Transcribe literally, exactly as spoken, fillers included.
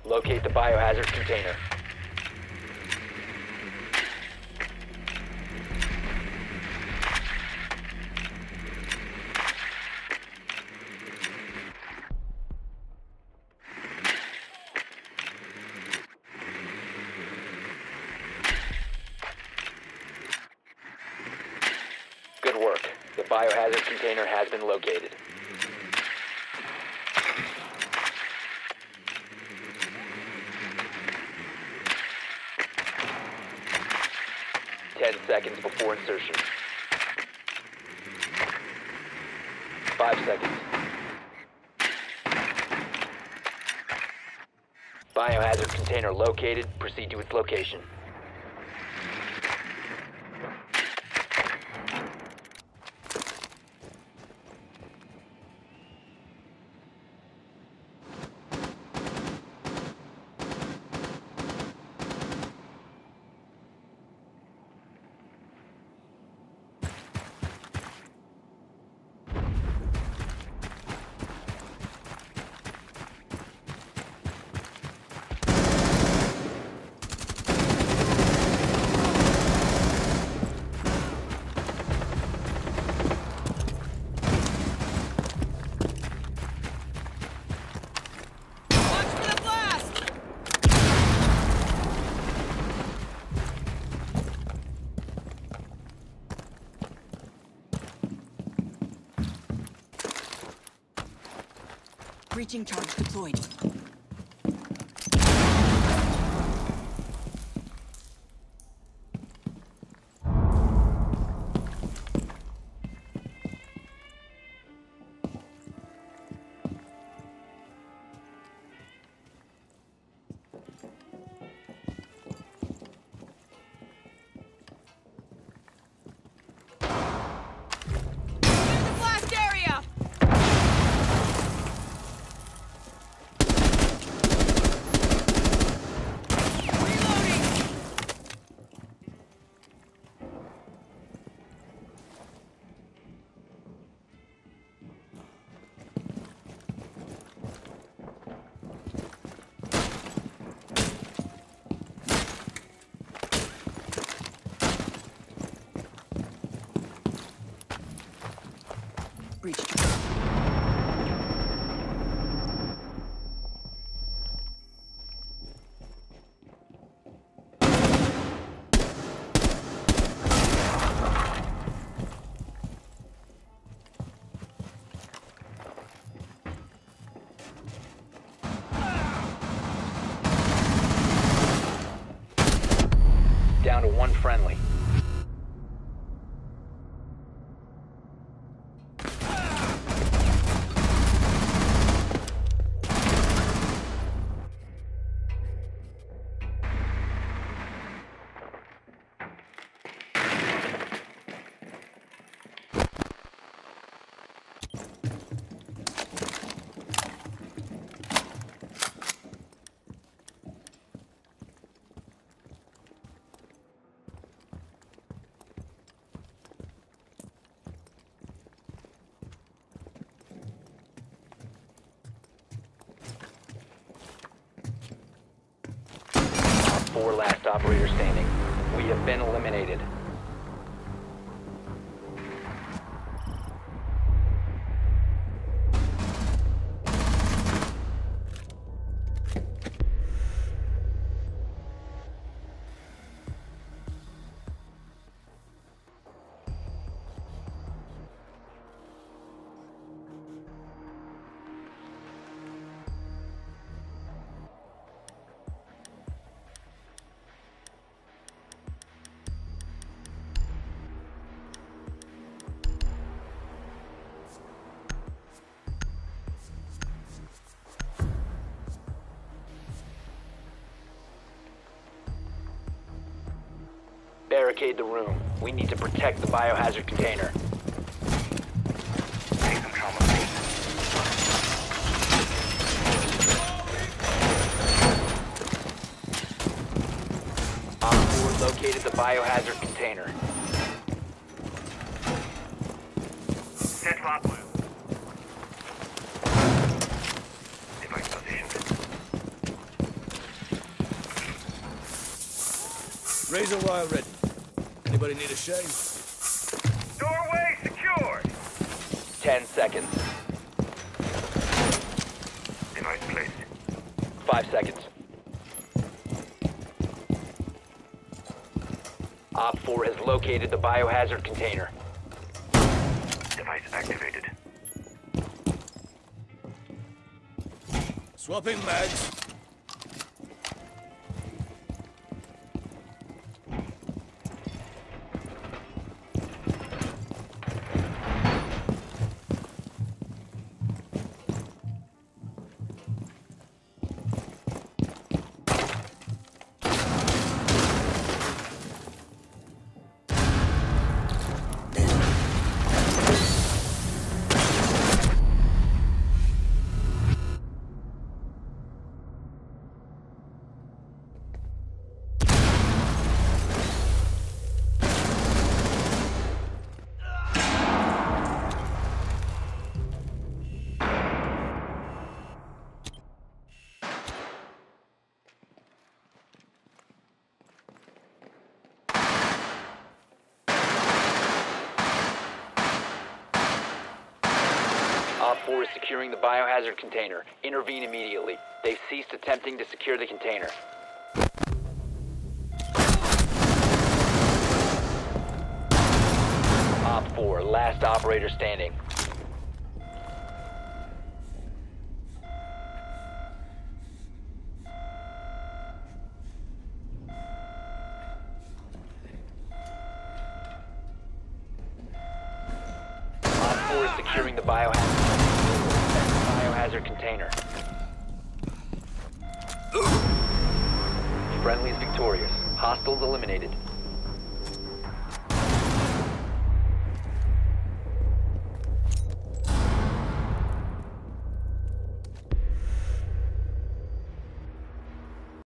Locate the biohazard container. Good work. The biohazard container has been located. Ten seconds before insertion. Five seconds. Biohazard container located. Proceed to its location. Breaching charge deployed. Breach charge. Down to one friendly. Four last operators standing. We have been eliminated. Barricade the room. We need to protect the biohazard container. Take some trauma, please. Op four located the biohazard container. Set lock blue. Device positioned. Razor wire ready. Anybody need a shave? Doorway secured. Ten seconds. Device placed. Five seconds. Op four has located the biohazard container. Device activated. Swapping mags. Op four is securing the biohazard container. Intervene immediately. They've ceased attempting to secure the container. Op four, last operator standing. Op four is securing the biohazard, biohazard container. Friendly is victorious. Hostiles eliminated.